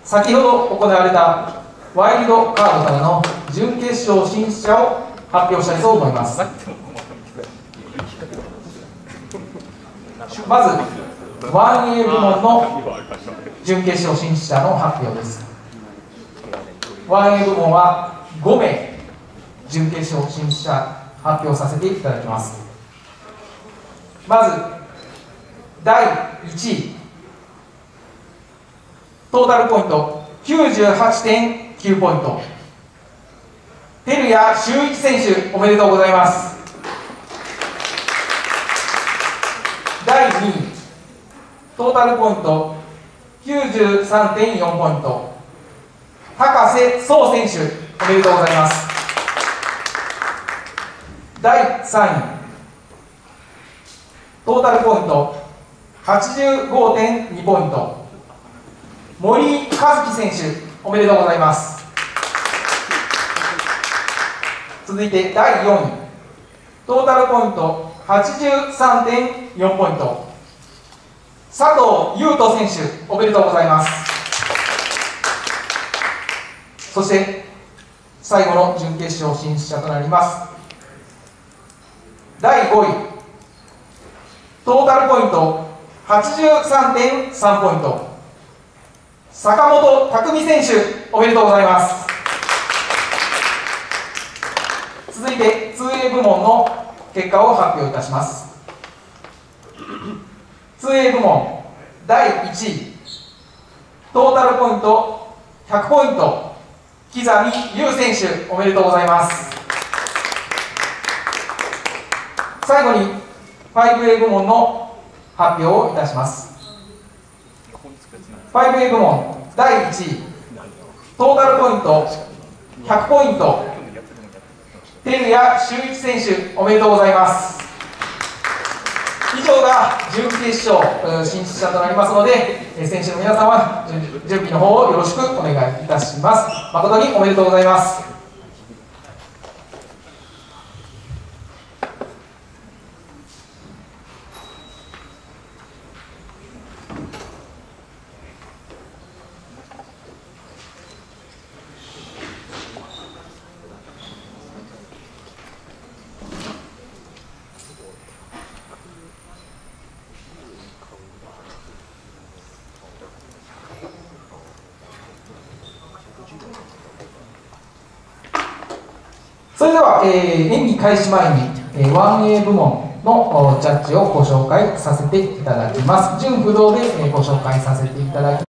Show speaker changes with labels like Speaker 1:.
Speaker 1: 先ほど行われたワイルドカードからの準決勝進出者を発表したいと思います。まず 1A 部門の準決勝進出者の発表です。 1A 部門は5名準決勝進出者発表させていただきます。まず第1位、トータルポイント 98.9 ポイント、照屋修一選手、おめでとうございます。第2位、トータルポイント 93.4 ポイント、高瀬壮選手、おめでとうございます。第3位、トータルポイント 85.2 ポイント、森和樹選手、おめでとうございます。続いて第4位、トータルポイント 83.4 ポイント、佐藤優斗選手、おめでとうございます。そして最後の準決勝進出者となります。第5位、トータルポイント 83.3 ポイント、坂本拓実選手、おめでとうございます。続いて 2A 部門の結果を発表いたします。 2A 部門第1位、トータルポイント100ポイント、木実優選手、おめでとうございます。最後に 5A 部門の発表をいたします。 5A 部門第1位、トータルポイント100ポイント、照屋修一選手、おめでとうございます。以上が準決勝進出者となりますので、選手の皆さんは準備の方をよろしくお願いいたします。誠におめでとうございます。それでは、演技開始前に、1A 部門のジャッジをご紹介させていただきます。順不動で、ご紹介させていただきます。